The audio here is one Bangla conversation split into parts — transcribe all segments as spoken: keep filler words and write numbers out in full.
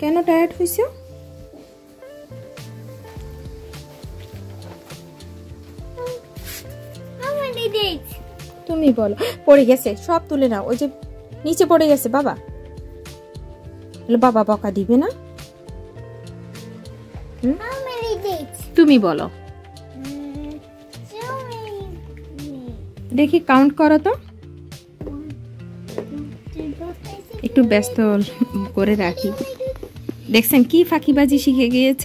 কেন টায়ার্ড হইছো? তুমি বলো। পড়ে গেছে, সব তুলে নাও। ওই যে নিচে পড়ে গেছে বাবা। বাবা বকা দিবে না? তুমি বলো। দেখি কাউন্ট করো তো। একটু ব্যস্ত করে রাখি। দেখছেন কি ফাঁকিবাজি শিখে গিয়েছে।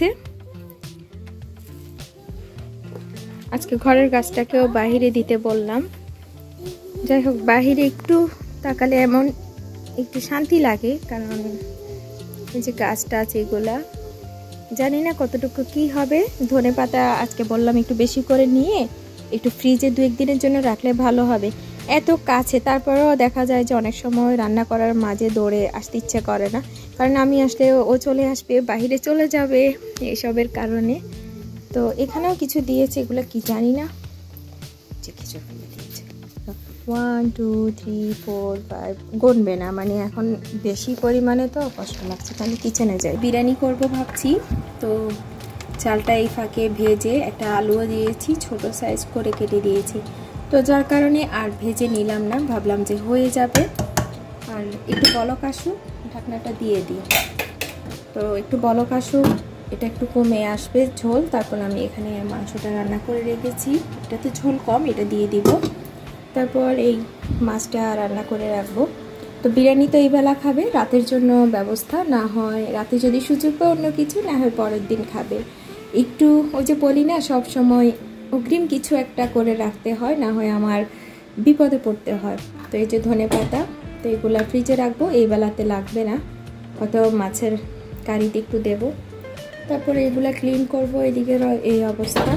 আজকে ঘরের গাছটাকেও বাহিরে দিতে বললাম। যাই হোক, বাহিরে একটু তাকালে এমন একটু শান্তি লাগে, কারণ এই যে গাছটা আছে এগুলা জানি না কতটুকু কি হবে। ধনে পাতা আজকে বললাম একটু বেশি করে নিয়ে একটু ফ্রিজে দু একদিনের জন্য রাখলে ভালো হবে। এত কাছে, তারপরেও দেখা যায় যে অনেক সময় রান্না করার মাঝে দৌড়ে আসতে ইচ্ছে করে না, কারণ আমি আসলে ও চলে আসবে, বাইরে চলে যাবে, এসবের কারণে। তো এখানেও কিছু দিয়েছে, এগুলো কি জানি না, যে কিছু দিয়েছে। One two three four five গুনবে না, মানে এখন বেশি পরিমাণে তো কষ্ট লাগছে। তাহলে কিচেনে যাই, বিরিয়ানি করব ভাবছি। তো চালটা এই ফাঁকে ভেজে একটা আলুও দিয়েছি, ছোট সাইজ করে কেটে দিয়েছি। তো যার কারণে আর ভেজে নিলাম না, ভাবলাম যে হয়ে যাবে। আর একটু বলক আসুক, ঢাকনাটা দিয়ে দিই। তো একটু বলক আসুক, এটা একটু কমে আসবে ঝোল, তারপর আমি এখানে মাংসটা রান্না করে রেখেছি, এটাতে ঝোল কম, এটা দিয়ে দিব। তারপর এই মাছটা রান্না করে রাখবো। তো বিরিয়ানি তো এই বেলা খাবে, রাতের জন্য ব্যবস্থা না হয় রাতে যদি সুযোগ পায় অন্য কিছু, না হয় পরের দিন খাবে। একটু ওই যে বলি না, সব সময় অগ্রিম কিছু একটা করে রাখতে হয়, না হয় আমার বিপদে পড়তে হয়। তো এই যে ধনে পাতা, তো এগুলা ফ্রিজে রাখবো, এই বেলাতে লাগবে না, হয়তো মাছের কারিতে একটু দেব। তারপরে এগুলা ক্লিন করব। এদিকে এই অবস্থা,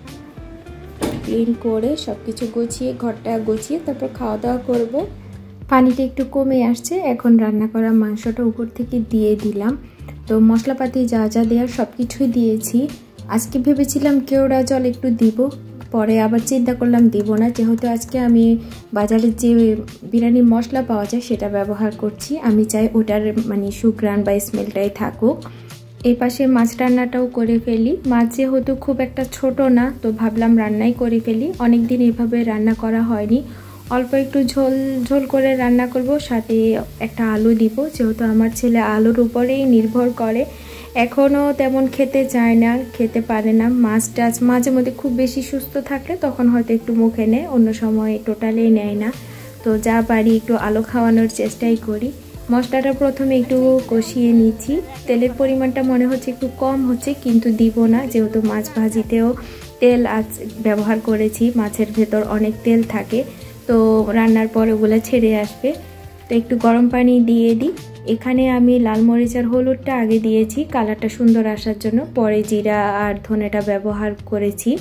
ক্লিন করে সব কিছু গুছিয়ে ঘরটা গুছিয়ে তারপর খাওয়া দাওয়া করব। পানিটা একটু কমে আসছে, এখন রান্না করা মাংসটা উপর থেকে দিয়ে দিলাম। তো মশলাপাতি যা যা দেওয়ার সব কিছুই দিয়েছি। আজকে ভেবেছিলাম কেওড়া জল একটু দিব, পরে আবার চিন্তা করলাম দিব না, যেহেতু আজকে আমি বাজারে যে বিরিয়ানির মশলা পাওয়া যায় সেটা ব্যবহার করছি। আমি চাই ওটার মানে সুঘ্রাণ বা স্মেলটাই থাকুক। এই পাশে মাছ রান্নাটাও করে ফেলি। মাছ যেহেতু খুব একটা ছোট না, তো ভাবলাম রান্নাই করে ফেলি। অনেক দিন এভাবে রান্না করা হয়নি, অল্প একটু ঝোল ঝোল করে রান্না করব, সাথে একটা আলু দিব, যেহেতু আমার ছেলে আলুর উপরেই নির্ভর করে। এখনও তেমন খেতে চায় না, খেতে পারে না। মাছ টাছ মাঝে মধ্যে খুব বেশি সুস্থ থাকলে তখন হয়তো একটু মুখে নেয়, অন্য সময় টোটালেই নেয় না। তো যা পারি একটু আলু খাওয়ানোর চেষ্টাই করি। মশলাটা প্রথমে একটু কষিয়ে নিচ্ছি। তেলের পরিমাণটা মনে হচ্ছে একটু কম হচ্ছে, কিন্তু দিব না, যেহেতু মাছ ভাজিতেও তেল আজ ব্যবহার করেছি, মাছের ভেতর অনেক তেল থাকে, তো রান্নার পর ওগুলো ছেড়ে আসবে। তো একটু গরম পানি দিয়ে দিই। এখানে আমি লাল মরিচ আর হলুদটা আগে দিয়েছি কালারটা সুন্দর আসার জন্য, পরে জিরা আর ধনেটা ব্যবহার করেছি।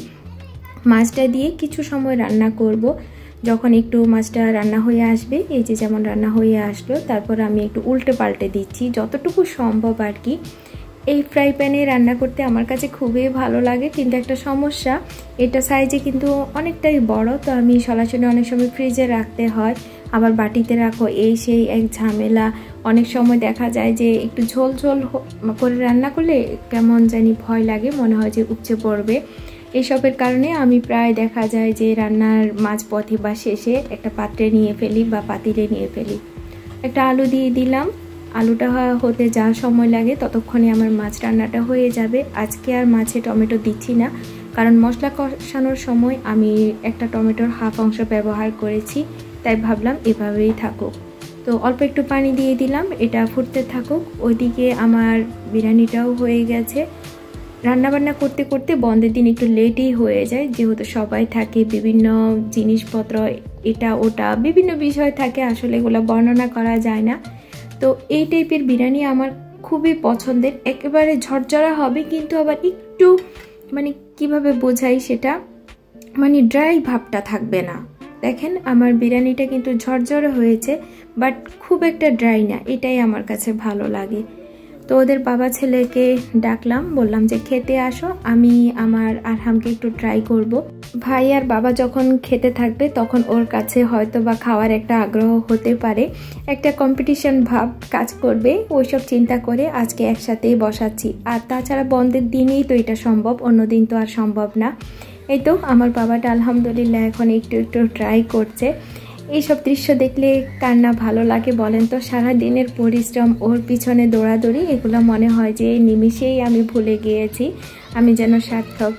মাছটা দিয়ে কিছু সময় রান্না করব। যখন একটু মাছটা রান্না হয়ে আসবে, এই যে যেমন রান্না হয়ে আসলো, তারপর আমি একটু উল্টে পাল্টে দিচ্ছি যতটুকু সম্ভব আর কি। এই ফ্রাই প্যানে রান্না করতে আমার কাছে খুবই ভালো লাগে, কিন্তু একটা সমস্যা, এটা সাইজে কিন্তু অনেকটাই বড়, তো আমি সরাসরি অনেক সময় ফ্রিজে রাখতে হয়, আবার বাটিতে রাখো, এই সেই এক ঝামেলা। অনেক সময় দেখা যায় যে একটু ঝোল ঝোল করে রান্না করলে কেমন জানি ভয় লাগে, মনে হয় যে উপচে পড়বে। এসবের কারণে আমি প্রায় দেখা যায় যে রান্নার মাঝপথে বা শেষে একটা পাত্রে নিয়ে ফেলি বা পাতিলে নিয়ে ফেলি। একটা আলু দিয়ে দিলাম, আলুটা হতে যা সময় লাগে ততক্ষণে আমার মাছ রান্নাটা হয়ে যাবে। আজকে আর মাছে টমেটো দিচ্ছি না, কারণ মশলা কষানোর সময় আমি একটা টমেটোর হাফ অংশ ব্যবহার করেছি, তাই ভাবলাম এভাবেই থাকুক। তো অল্প একটু পানি দিয়ে দিলাম, এটা ফুটতে থাকুক। ওইদিকে আমার বিরিয়ানিটাও হয়ে গেছে। রান্নাবান্না করতে করতে বন্ধের দিন একটু লেটই হয়ে যায়, যেহেতু সবাই থাকে, বিভিন্ন জিনিসপত্র এটা ওটা বিভিন্ন বিষয় থাকে, আসলে এগুলো বর্ণনা করা যায় না। তো এই টাইপের বিরিয়ানি আমার খুবই পছন্দের, একেবারে ঝরঝরা হবে, কিন্তু আবার একটু মানে কিভাবে বোঝাই সেটা, মানে ড্রাই ভাবটা থাকবে না। দেখেন আমার বিরিয়ানিটা কিন্তু ঝরঝরে হয়েছে, বাট খুব একটা ড্রাই না, এটাই আমার কাছে ভালো লাগে। তো ওদের বাবা ছেলেকে ডাকলাম, বললাম যে খেতে আসো, আমি আমার আরহামকে একটু ট্রাই করব। ভাই আর বাবা যখন খেতে থাকবে তখন ওর কাছে হয়তো বা খাওয়ার একটা আগ্রহ হতে পারে, একটা কম্পিটিশন ভাব কাজ করবে, ওইসব চিন্তা করে আজকে একসাথেই বসাচ্ছি। আর তাছাড়া বন্ধের দিনেই তো এটা সম্ভব, অন্য দিন তো আর সম্ভব না। এই তো আমার বাবাটা আলহামদুলিল্লাহ এখন একটু একটু ট্রাই করছে। এইসব দৃশ্য দেখলে কার না ভালো লাগে বলেন তো? সারা দিনের পরিশ্রম, ওর পিছনে দৌড়াদৌড়ি, এগুলো মনে হয় যে নিমিষেই আমি ভুলে গিয়েছি, আমি যেন সার্থক।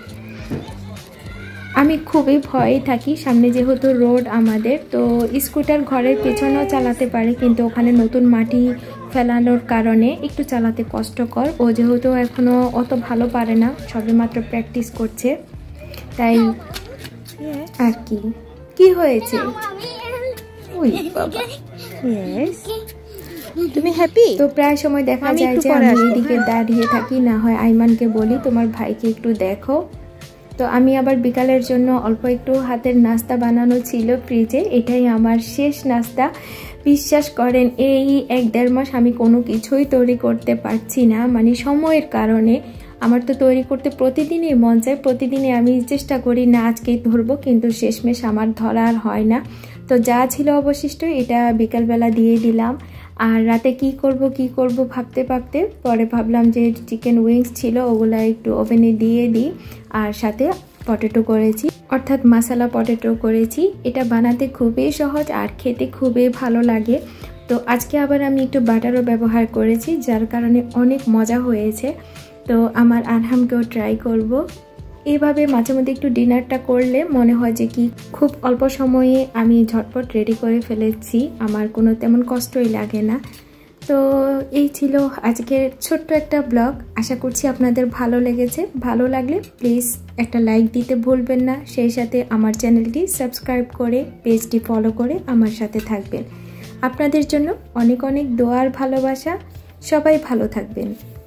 আমি খুবই ভয়ে থাকি, সামনে যেহেতু রোড আমাদের, তো স্কুটার ঘরের পেছনেও চালাতে পারে, কিন্তু ওখানে নতুন মাটি ফেলানোর কারণে একটু চালাতে কষ্টকর। ও যেহেতু এখনও অত ভালো পারে না, সবেমাত্র প্র্যাকটিস করছে, তাই আর কি। কি হয়েছে? ওই বাবা, ইয়েস, তুমি হ্যাপি? তো প্রায় সময় দেখা যায় যে আমি এইদিকে দাঁড়িয়ে থাকি, না হয় আইমানকে বলি তোমার ভাইকে একটু দেখো। তো আমি আবার বিকালের জন্য অল্প একটু হাতের নাস্তা বানানো ছিল ফ্রিজে, এটাই আমার শেষ নাস্তা। বিশ্বাস করেন এই এক দেড় মাস আমি কোনো কিছুই তৈরি করতে পারছি না, মানে সময়ের কারণে। আমার তো তৈরি করতে প্রতিদিনই মন চায়, প্রতিদিনই আমি চেষ্টা করি না আজকেই ধরবো, কিন্তু শেষমেশ আমার ধরা আর হয় না। তো যা ছিল অবশিষ্ট এটা বিকালবেলা দিয়ে দিলাম। আর রাতে কি করব কি করব ভাবতে ভাবতে পরে ভাবলাম যে চিকেন উইংস ছিল, ওগুলো একটু ওভেনে দিয়ে দিই। আর সাথে পটেটো করেছি, অর্থাৎ মশলা পটেটো করেছি। এটা বানাতে খুবই সহজ আর খেতে খুবই ভালো লাগে। তো আজকে আবার আমি একটু বাটারও ব্যবহার করেছি, যার কারণে অনেক মজা হয়েছে। তো আমার আরহামকেও ট্রাই করব। এইভাবে মাঝে মধ্যে একটু ডিনারটা করলে মনে হয় যে কি খুব অল্প সময়ে আমি ঝটপট রেডি করে ফেলেছি, আমার কোনো তেমন কষ্টই লাগে না। তো এই ছিল আজকের ছোট্ট একটা ব্লগ, আশা করছি আপনাদের ভালো লেগেছে। ভালো লাগলে প্লিজ একটা লাইক দিতে ভুলবেন না, সেই সাথে আমার চ্যানেলটি সাবস্ক্রাইব করে পেজটি ফলো করে আমার সাথে থাকবেন। আপনাদের জন্য অনেক অনেক দোয়া আর ভালোবাসা, সবাই ভালো থাকবেন।